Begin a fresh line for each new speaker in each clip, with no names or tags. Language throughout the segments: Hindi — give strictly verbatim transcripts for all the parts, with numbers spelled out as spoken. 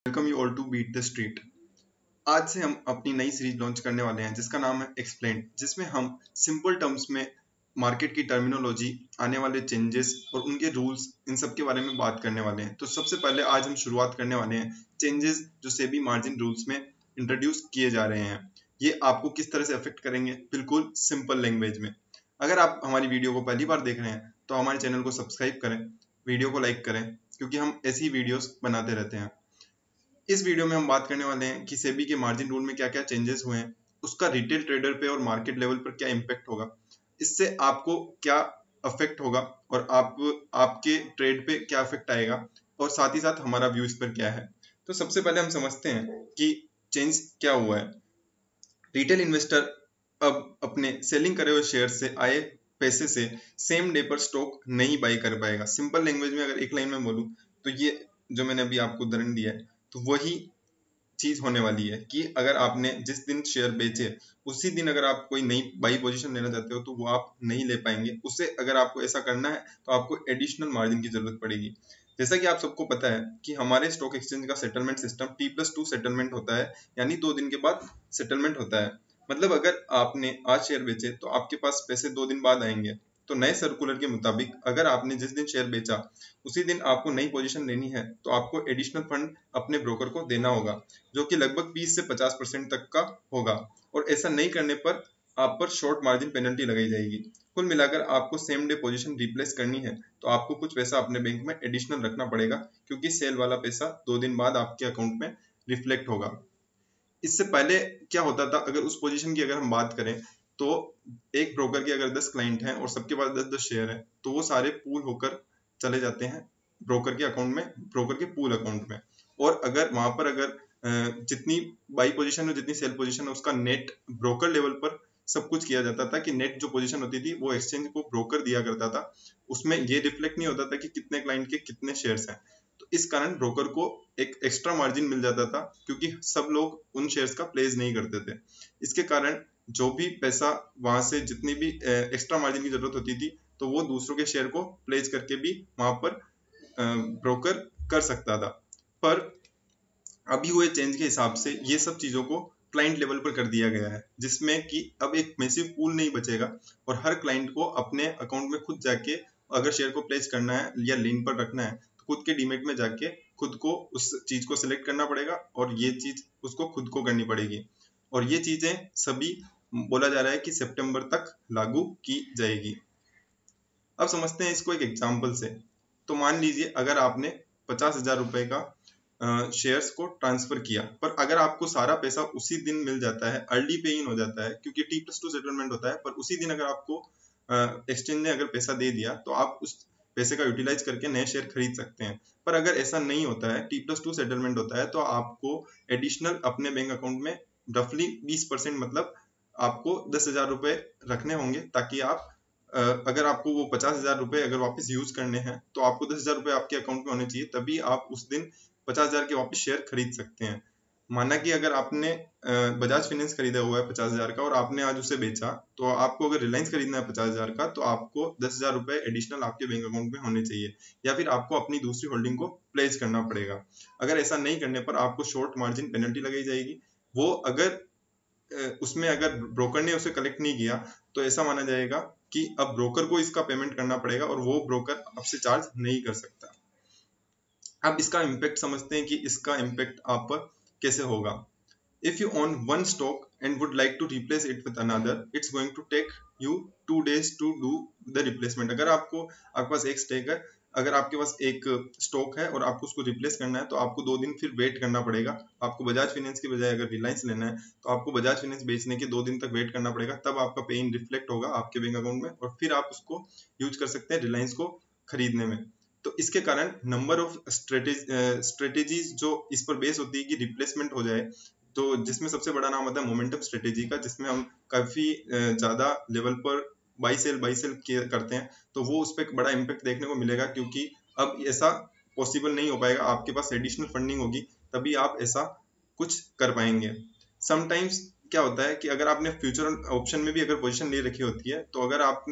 Welcome you all to Beat the Street. आज से हम अपनी नई सीरीज लॉन्च करने वाले हैं जिसका नाम है एक्सप्लेन, जिसमें हम सिंपल टर्म्स में मार्केट की टर्मिनोलॉजी, आने वाले चेंजेस और उनके रूल्स, इन सब के बारे में बात करने वाले हैं। तो सबसे पहले आज हम शुरुआत करने वाले हैं चेंजेस जो सेबी मार्जिन रूल्स में इंट्रोड्यूस किए जा रहे हैं। ये आपको किस तरह से अफेक्ट करेंगे, बिल्कुल सिंपल लैंग्वेज में। अगर आप हमारी वीडियो को पहली बार देख रहे हैं तो हमारे चैनल को सब्सक्राइब करें, वीडियो को लाइक करें, क्योंकि हम ऐसी वीडियोस बनाते रहते हैं। इस वीडियो में हम बात करने वाले हैं कि सेबी के मार्जिन रूल में क्या क्या चेंजेस हुए हैं, उसका रिटेल ट्रेडर पे और मार्केट लेवल पर क्या इम्पैक्ट होगा, इससे आपको क्या अफेक्ट होगा और आप आपके ट्रेड पे क्या अफेक्ट आएगा, और साथ ही साथ हमारा व्यू इस पर क्या है। तो सबसे पहले हम समझते हैं कि चेंज क्या हुआ है। रिटेल इन्वेस्टर अब अपने सेलिंग करे हुए शेयर से आए पैसे से सेम डे पर स्टॉक नहीं बाई कर पाएगा। सिंपल लैंग्वेज में अगर एक लाइन में बोलूं तो ये जो मैंने अभी आपको उदाहरण दिया है, तो वही चीज होने वाली है कि अगर आपने जिस दिन शेयर बेचे उसी दिन अगर आप कोई नई बाई पोजीशन लेना चाहते हो तो वो आप नहीं ले पाएंगे। उससे अगर आपको ऐसा करना है तो आपको एडिशनल मार्जिन की जरूरत पड़ेगी। जैसा कि आप सबको पता है कि हमारे स्टॉक एक्सचेंज का settlement system T plus two settlement होता है, यानी दो दिन के बाद सेटलमेंट होता है। मतलब अगर आपने आज शेयर बेचे तो आपके पास पैसे दो दिन बाद आएंगे। तो नए सर्कुलर के मुताबिक अगर आपने जिस दिन शेयर बेचा उसी दिन आपको नई पोजीशन लेनी है तो आपको एडिशनल फंड अपने ब्रोकर को देना होगा, जो कि लगभग बीस से पचास परसेंट तक का होगा। और ऐसा नहीं करने पर आप पर शॉर्ट मार्जिन पेनल्टी लगाई जाएगी। कुल मिलाकर आपको सेम डे पोजीशन रिप्लेस करनी है तो आपको कुछ पैसा अपने बैंक में एडिशनल रखना पड़ेगा, क्योंकि सेल वाला पैसा दो दिन बाद आपके अकाउंट में रिफ्लेक्ट होगा। इससे पहले क्या होता था, अगर उस पोजीशन की अगर हम बात करें तो एक ब्रोकर के अगर दस क्लाइंट हैं और सबके पास दस दस शेयर है तो वो सारे पूल होकर चले जाते हैं ब्रोकर के अकाउंट में, ब्रोकर के पूल अकाउंट में। और अगर वहां पर अगर जितनी बाई पोजीशन है जितनी सेल पोजीशन है उसका नेट ब्रोकर लेवल पर सब कुछ किया जाता था कि नेट जो पोजीशन होती थी वो एक्सचेंज को ब्रोकर दिया करता था। उसमें ये रिफ्लेक्ट नहीं होता था कि कितने क्लाइंट के कितने शेयर्स हैं। तो इस कारण ब्रोकर को एक एक्स्ट्रा मार्जिन मिल जाता था, क्योंकि सब लोग उन शेयर्स का प्लेस नहीं करते थे। इसके कारण जो भी पैसा वहां से जितनी भी एक्स्ट्रा मार्जिन की जरूरत होती थी तो वो दूसरों के शेयर को प्लेस करके भी वहां पर ब्रोकर कर सकता था। पर अभी हुए चेंज के हिसाब से ये सब चीजों को क्लाइंट लेवल पर कर दिया गया है, जिसमें कि अब एक मैसिव पूल नहीं बचेगा और हर क्लाइंट को अपने अकाउंट में खुद जाके अगर शेयर को प्लेस करना है या लिंक पर रखना है तो खुद के डीमेट में जाके खुद को उस चीज को सिलेक्ट करना पड़ेगा और ये चीज उसको खुद को करनी पड़ेगी। और ये चीजें सभी बोला जा रहा है कि सितंबर तक लागू की जाएगी। अब समझते हैं इसको एक एग्जाम्पल से। तो मान लीजिए अगर आपने पचास हजार रुपए का शेयर्स को ट्रांसफर किया, पर अगर आपको सारा पैसा उसी दिन मिल जाता है, अर्ली पे इन हो जाता है क्योंकि टी प्लस टू सेटलमेंट होता है, पर उसी दिन अगर आपको एक्सचेंज ने अगर पैसा दे दिया तो आप उस पैसे का यूटिलाइज करके नए शेयर खरीद सकते हैं। पर अगर ऐसा नहीं होता है, टी प्लस टू सेटलमेंट होता है, तो आपको एडिशनल अपने बैंक अकाउंट में रफली बीस परसेंट मतलब आपको दस हजार रुपए रखने होंगे, ताकि आप अगर आपको वो पचास हजार रुपए अगर वापस यूज करने हैं तो आपको दस हजार रुपए आपके अकाउंट में होने चाहिए, तभी आप उस दिन पचास हजार के वापस शेयर खरीद सकते हैं। माना कि अगर आपने बजाज फाइनेंस खरीदा हुआ है पचास हजार का और आपने आज उसे बेचा, तो आपको अगर रिलायंस खरीदना है पचास हजार का तो आपको दस हजार रुपए एडिशनल आपके बैंक अकाउंट में होने चाहिए, या फिर आपको अपनी दूसरी होल्डिंग को प्लेस करना पड़ेगा। अगर ऐसा नहीं करने पर आपको शॉर्ट मार्जिन पेनल्टी लगाई जाएगी। वो अगर उसमें अगर ब्रोकर ने उसे कलेक्ट नहीं किया तो ऐसा माना जाएगा कि अब ब्रोकर को इसका पेमेंट करना पड़ेगा और वो ब्रोकर आपसे चार्ज नहीं कर सकता। अब इसका इम्पैक्ट समझते हैं कि इसका इम्पैक्ट आप पर कैसे होगा। If you own one stock and would like to replace it with another, it's going to take you two days to do the replacement. अगर आपको आपके पास एक स्टेक है, अगर आपके पास एक स्टॉक है और आपको उसको रिप्लेस करना है तो आपको दो दिन फिर वेट करना पड़ेगा। आपको बजाज फाइनेंस की बजाय अगर रिलायंस लेना है तो आपको बजाज फाइनेंस बेचने के दो दिन तक वेट करना पड़ेगा, तब आपका पे इन रिफ्लेक्ट होगा आपके बैंक अकाउंट में और फिर आप उसको यूज कर सकते हैं रिलायंस को खरीदने में। तो इसके कारण नंबर ऑफ स्ट्रेटेजीज जो इस पर बेस होती है कि रिप्लेसमेंट हो जाए, तो जिसमें सबसे बड़ा नाम होता है मोमेंटम स्ट्रेटेजी का, जिसमें हम काफी ज्यादा लेवल पर बाई सेल बाई सेल करते हैं, तो वो उस पर बड़ा इम्पैक्ट देखने को मिलेगा, क्योंकि अब ऐसा पॉसिबल नहीं हो पाएगा। आपके पास एडिशनल फंडिंग होगी तभी आप ऐसा कुछ कर पाएंगे। समटाइम्स क्या होता है कि अगर आपने फ्यूचर ऑप्शन में भी अगर पोजीशन ले रखी होती है तो अगर आपने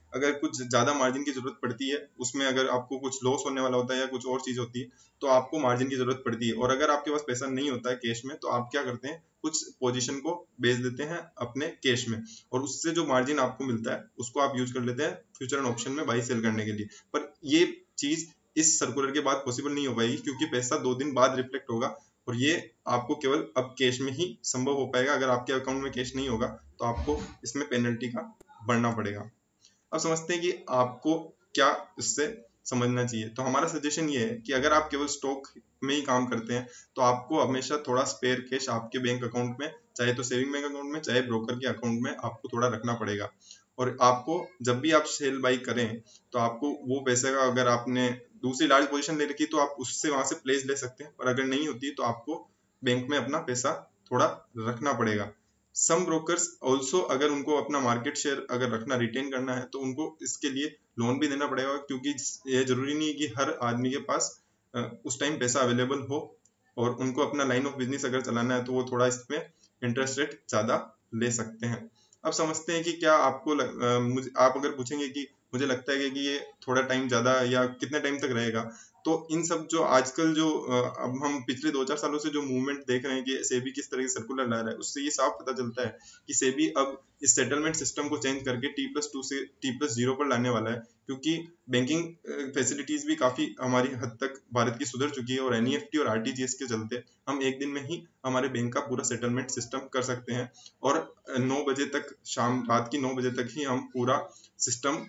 अगर कुछ ज़्यादा मार्जिन की ज़रूरत पड़ती है, उसमें अगर आपको कुछ लॉस होने वाला होता है या कुछ और चीज़ होती है, तो आपको मार्जिन की ज़रूरत पड़ती है। और अगर आपके पास पैसा नहीं होता है कैश में, तो आप क्या करते हैं, कुछ पोजीशन को बेच देते हैं अपने कैश में, और उससे जो मार्जिन आपको मिलता है उसको आप यूज कर लेते हैं फ्यूचर एंड ऑप्शन में बाई सेल करने के लिए। पर ये चीज़ इस सर्कुलर के बाद पॉसिबल नहीं हो पाएगी, क्योंकि पैसा दो दिन बाद रिफ्लेक्ट होगा, और ये आपको केवल अब कैश में ही संभव हो पाएगा। अगर आपके अकाउंट में कैश नहीं होगा तो आपको इसमें पेनल्टी का भरना पड़ेगा। अब समझते हैं कि आपको क्या इससे समझना चाहिए। तो हमारा सजेशन ये है कि अगर आप केवल स्टॉक में ही काम करते हैं, तो आपको हमेशा थोड़ा स्पेयर कैश आपके बैंक अकाउंट में, चाहे तो सेविंग बैंक अकाउंट में, चाहे ब्रोकर के अकाउंट में, आपको थोड़ा रखना पड़ेगा। और आपको जब भी आप सेल बाई करें, तो आपको वो पैसे का, अगर आपने दूसरी लार्ज पोजीशन ले रखी तो आप उससे वहां से प्लेस ले सकते हैं, पर अगर नहीं होती तो आपको बैंक में अपना पैसा थोड़ा रखना पड़ेगा। सम ब्रोकर्स ऑल्सो, अगर उनको अपना मार्केट शेयर अगर रखना, रिटेन करना है, तो उनको इसके लिए लोन भी देना पड़ेगा, क्योंकि ये जरूरी नहीं है कि हर आदमी के पास उस टाइम पैसा अवेलेबल हो, और उनको अपना लाइन ऑफ बिजनेस अगर चलाना है तो वो थोड़ा इसमें इंटरेस्ट रेट ज़्यादा ले सकते हैं। अब समझते हैं कि क्या आपको लग, आ, मुझे आप अगर पूछेंगे कि मुझे लगता है कि ये थोड़ा टाइम ज़्यादा या कितने टाइम तक रहेगा, तो इन सब जो आजकल जो अब हम पिछले दो चार सालों से जो मूवमेंट देख रहे हैं कि सेबी किस तरह की सर्कुलर ला रहा है, उससे ये साफ पता चलता है कि सेबी अब इस सेटलमेंट सिस्टम को चेंज करके टी प्लस टू से टी प्लस जीरो पर लाने वाला है, क्योंकि बैंकिंग फैसिलिटीज भी काफ़ी हमारी हद तक भारत की सुधर चुकी है, और एनईएफटी और आरटीजीएस के चलते हम एक दिन में ही हमारे बैंक का पूरा सेटलमेंट सिस्टम कर सकते हैं, और नौ बजे तक, शाम रात की नौ बजे तक ही हम पूरा सिस्टम,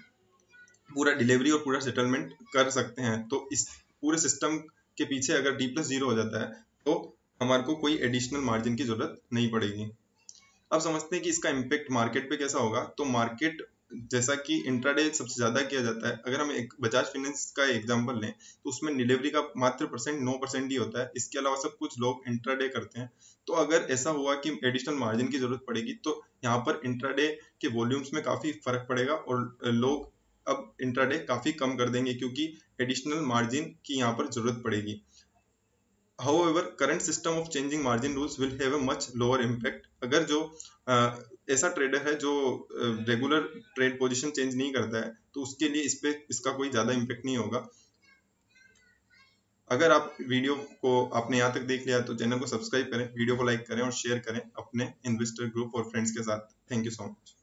पूरा डिलीवरी और पूरा सेटलमेंट कर सकते हैं। तो इस पूरे सिस्टम के पीछे अगर डी प्लस जीरो हो जाता है, तो हमारे को कोई एडिशनल मार्जिन की जरूरत नहीं पड़ेगी। अब समझते हैं कि इसका इम्पेक्ट मार्केट पे कैसा होगा। तो मार्केट, जैसा कि इंट्राडे सबसे ज़्यादा किया जाता है, अगर हम एक बजाज फाइनेंस का एग्जांपल लें, तो उसमें डिलीवरी का मात्र परसेंट नौ परसेंट ही होता है, इसके अलावा सब कुछ लोग इंट्राडे करते हैं। तो अगर ऐसा हुआ कि एडिशनल मार्जिन की ज़रूरत पड़ेगी, तो यहाँ पर इंट्राडे के वॉल्यूम्स में काफ़ी फ़र्क पड़ेगा, और लोग अब इंट्राडे काफ़ी कम कर देंगे, क्योंकि एडिशनल मार्जिन की यहाँ पर ज़रूरत पड़ेगी। However, current system of changing margin rules will have a much lower impact। अगर जो आ, ऐसा ट्रेडर है जो रेगुलर ट्रेड पोजीशन चेंज नहीं करता है, तो उसके लिए इस पे इसका कोई ज़्यादा इम्पेक्ट नहीं होगा। अगर आप वीडियो को आपने यहाँ तक देख लिया तो चैनल को सब्सक्राइब करें, वीडियो को लाइक करें और शेयर करें अपने इन्वेस्टर ग्रुप और फ्रेंड्स के साथ। Thank you so much.